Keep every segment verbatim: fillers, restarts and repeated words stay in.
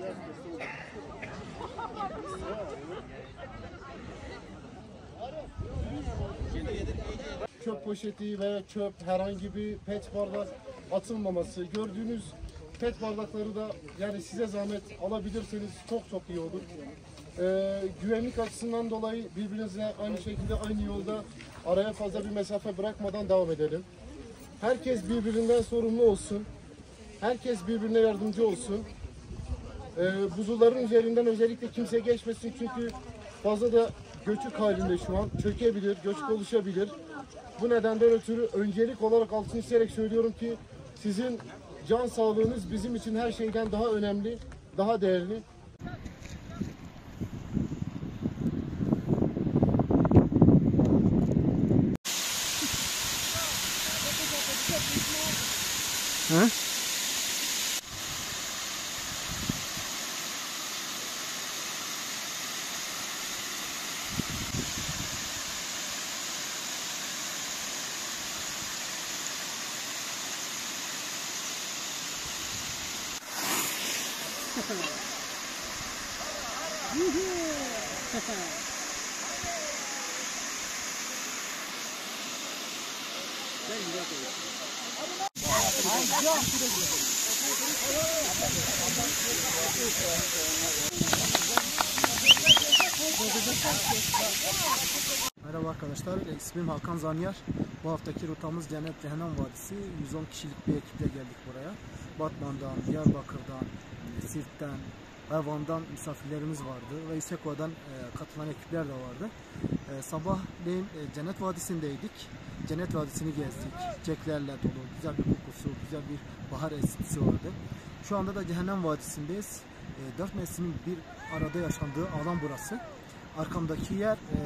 Çöp poşeti veya çöp, herhangi bir pet bardak atılmaması. Gördüğünüz pet bardakları da yani size zahmet alabilirseniz çok çok iyi olur. Ee, güvenlik açısından dolayı birbirinize aynı şekilde aynı yolda araya fazla bir mesafe bırakmadan devam edelim. Herkes birbirinden sorumlu olsun. Herkes birbirine yardımcı olsun. Ee, buzulların üzerinden özellikle kimse geçmesin çünkü fazla da göçük halinde şu an çökebilir, göçük oluşabilir. Bu nedenden ötürü öncelik olarak altını çizerek söylüyorum ki sizin can sağlığınız bizim için her şeyden daha önemli, daha değerli. Hı? Merhaba arkadaşlar, ismim Hakan Zanyar. Bu haftaki rotamız Cennet Cehennem Vadisi. yüz on kişilik bir ekiple geldik buraya. Batman'dan, Diyarbakır'dan, Sirt'ten, Ervan'dan misafirlerimiz vardı ve İseko'dan e, katılan ekipler de vardı. E, sabahleyin e, Cennet Vadisi'ndeydik. Cennet Vadisi'ni gezdik. Çiçeklerle dolu, güzel bir kokusu, güzel bir bahar esintisi vardı. Şu anda da Cehennem Vadisi'ndeyiz. E, dört mevsimin bir arada yaşandığı alan burası. Arkamdaki yer e,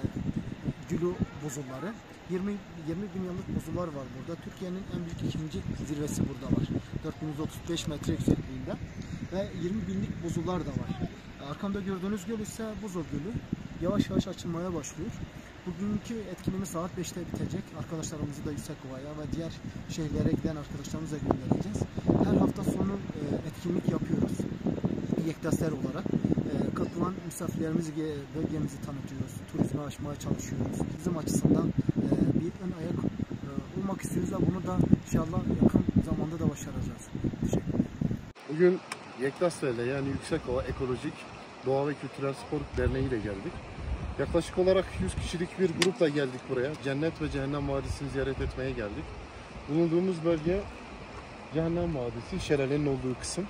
Gülü buzulları. yirmi bin yıllık buzullar var burada. Türkiye'nin en büyük ikinci zirvesi burada var. dört bin yüz otuz beş metre yüksekliğinde ve yirmi binlik buzullar da var. Arkamda gördüğünüz göl ise Buzul Gölü. Yavaş yavaş açılmaya başlıyor. Bugünkü etkinliğimiz saat beşte bitecek. Arkadaşlarımızı da Yüksekova'ya ve diğer şehirlere giden arkadaşlarımıza göndereceğiz. Her hafta sonu etkinlik yapıyoruz. Yektaser olarak. Katılan misafirlerimizi, bölgemizi tanıtıyoruz. Turizme açmaya çalışıyoruz. Bizim açısından bir ön ayak olmak istiyoruz ve bunu da inşallah yakın zamanda da başaracağız. Teşekkür ederim. Bugün Yektaser'le yani Yüksekova Ekolojik Doğa ve Kültürel Spor Derneği ile geldik. Yaklaşık olarak yüz kişilik bir grupla geldik buraya. Cennet ve Cehennem Vadisi'ni ziyaret etmeye geldik. Bulunduğumuz bölge Cehennem Vadisi, şelalenin olduğu kısım.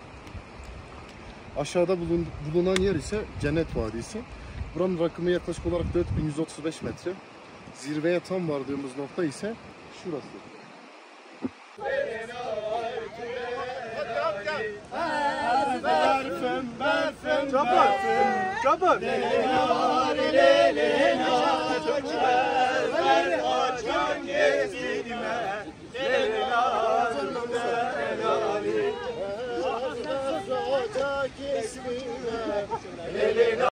Aşağıda bulun, bulunan yer ise Cennet Vadisi. Buranın rakımı yaklaşık olarak dört bin yüz otuz beş metre. Zirveye tam vardığımız nokta ise şurası.